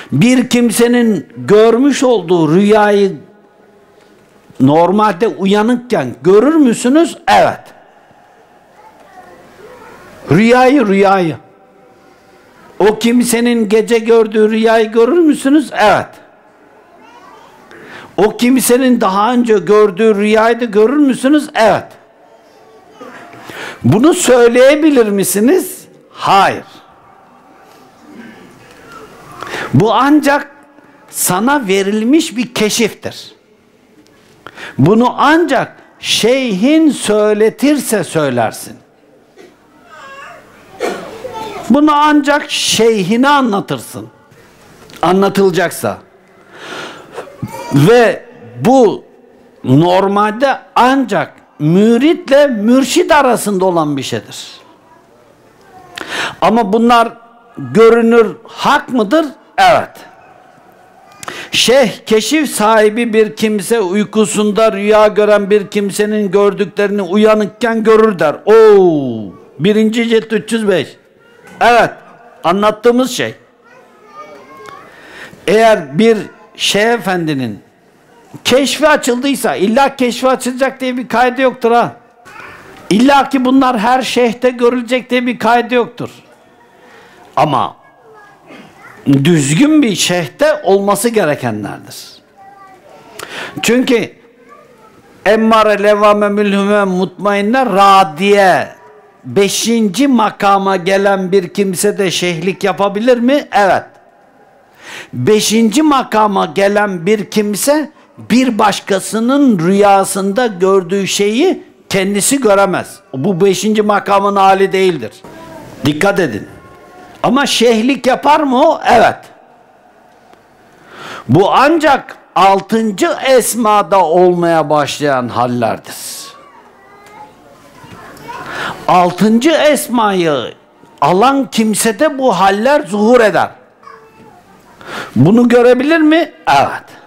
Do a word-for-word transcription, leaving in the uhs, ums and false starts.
Bir kimsenin görmüş olduğu rüyayı normalde uyanıkken görür müsünüz? Evet. Rüyayı rüyayı. O kimsenin gece gördüğü rüyayı görür müsünüz? Evet. O kimsenin daha önce gördüğü rüyayı da görür müsünüz? Evet. Bunu söyleyebilir misiniz? Hayır. Bu ancak sana verilmiş bir keşiftir. Bunu ancak şeyhin söyletirse söylersin. Bunu ancak şeyhine anlatırsın. Anlatılacaksa. Ve bu normalde ancak müritle mürşid arasında olan bir şeydir. Ama bunlar görünür hak mıdır? Evet. Şeyh, keşif sahibi bir kimse uykusunda rüya gören bir kimsenin gördüklerini uyanıkken görür der. Oo, birinci cilt üç yüz beş. Evet, anlattığımız şey. Eğer bir şeyh efendinin keşfi açıldıysa, illa keşfi açılacak diye bir kaydı yoktur ha. İlla ki bunlar her şeyhte görülecek diye bir kaydı yoktur. Ama düzgün bir şeyhte olması gerekenlerdir. Çünkü emmare levame mülhüme mutmainne radiye beşinci makama gelen bir kimse de şeyhlik yapabilir mi? Evet. Beşinci makama gelen bir kimse bir başkasının rüyasında gördüğü şeyi kendisi göremez. Bu beşinci makamın hali değildir. Dikkat edin. Ama şeyhlik yapar mı o? Evet. Bu ancak altıncı esmada olmaya başlayan hallerdir. Altıncı esmayı alan kimsede bu haller zuhur eder. Bunu görebilir mi? Evet.